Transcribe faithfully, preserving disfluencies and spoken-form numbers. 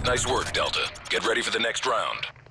Nice work, Delta. Get ready for the next round.